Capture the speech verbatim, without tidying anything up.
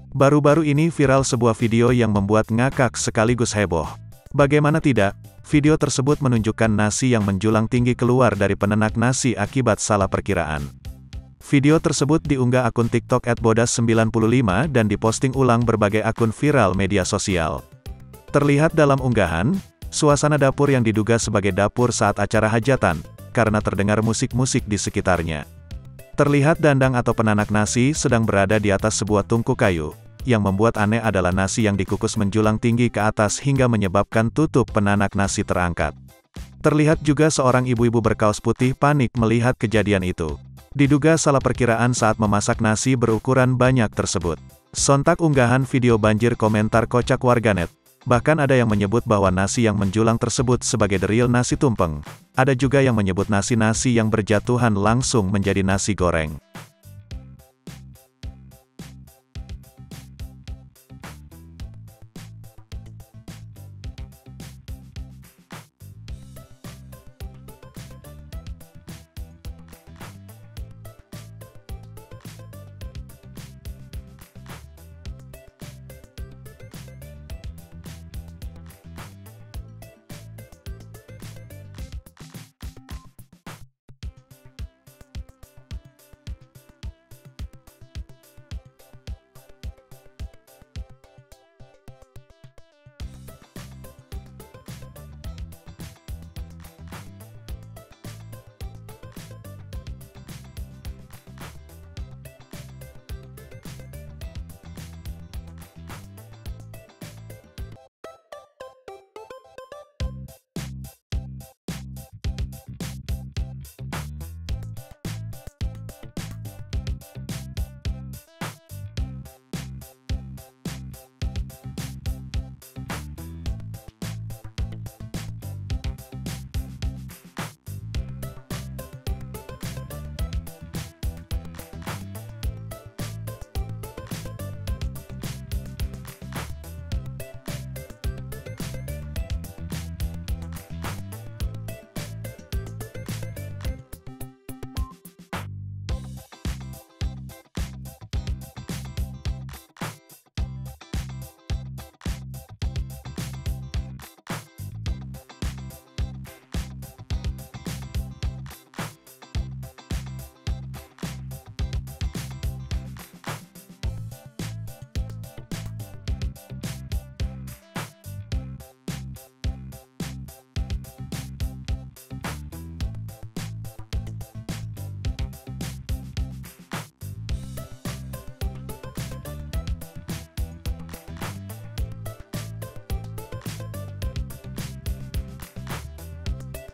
Baru-baru ini viral sebuah video yang membuat ngakak sekaligus heboh. Bagaimana tidak, video tersebut menunjukkan nasi yang menjulang tinggi keluar dari penanak nasi akibat salah perkiraan. Video tersebut diunggah akun TikTok et bodas sembilan puluh lima dan diposting ulang berbagai akun viral media sosial. Terlihat dalam unggahan, suasana dapur yang diduga sebagai dapur saat acara hajatan, karena terdengar musik-musik di sekitarnya. Terlihat dandang atau penanak nasi sedang berada di atas sebuah tungku kayu. Yang membuat aneh adalah nasi yang dikukus menjulang tinggi ke atas hingga menyebabkan tutup penanak nasi terangkat. Terlihat juga seorang ibu-ibu berkaos putih panik melihat kejadian itu. Diduga salah perkiraan saat memasak nasi berukuran banyak tersebut. Sontak unggahan video banjir komentar kocak warganet. Bahkan ada yang menyebut bahwa nasi yang menjulang tersebut sebagai the real nasi tumpeng. Ada juga yang menyebut nasi-nasi yang berjatuhan langsung menjadi nasi goreng.